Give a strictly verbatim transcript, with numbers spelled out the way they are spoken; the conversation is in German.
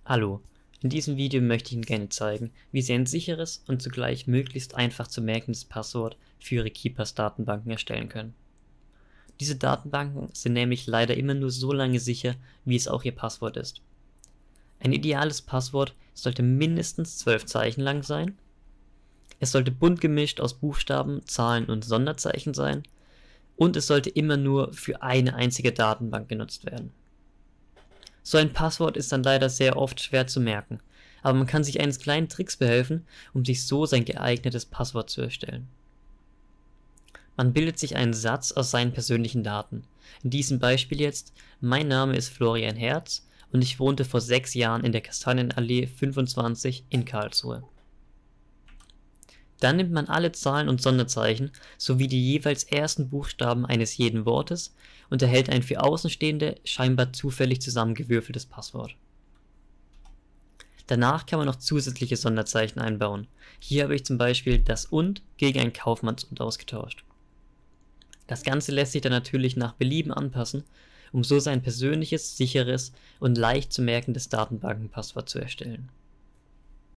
Hallo, in diesem Video möchte ich Ihnen gerne zeigen, wie Sie ein sicheres und zugleich möglichst einfach zu merkendes Passwort für Ihre Keepers-Datenbanken erstellen können. Diese Datenbanken sind nämlich leider immer nur so lange sicher, wie es auch Ihr Passwort ist. Ein ideales Passwort sollte mindestens zwölf Zeichen lang sein, es sollte bunt gemischt aus Buchstaben, Zahlen und Sonderzeichen sein und es sollte immer nur für eine einzige Datenbank genutzt werden. So ein Passwort ist dann leider sehr oft schwer zu merken, aber man kann sich eines kleinen Tricks behelfen, um sich so sein geeignetes Passwort zu erstellen. Man bildet sich einen Satz aus seinen persönlichen Daten. In diesem Beispiel jetzt: Mein Name ist Florian Herz und ich wohnte vor sechs Jahren in der Kastanienallee fünfundzwanzig in Karlsruhe. Dann nimmt man alle Zahlen und Sonderzeichen sowie die jeweils ersten Buchstaben eines jeden Wortes und erhält ein für Außenstehende scheinbar zufällig zusammengewürfeltes Passwort. Danach kann man noch zusätzliche Sonderzeichen einbauen. Hier habe ich zum Beispiel das und gegen ein Kaufmanns-und ausgetauscht. Das Ganze lässt sich dann natürlich nach Belieben anpassen, um so sein persönliches, sicheres und leicht zu merkendes Datenbankenpasswort zu erstellen.